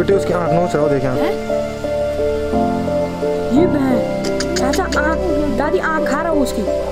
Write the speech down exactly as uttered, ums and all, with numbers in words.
बेटे उसकी आँख नोच रहा हो, देखें ये बहन चाचा आँख, दादी आँख खा रहा हो उसकी।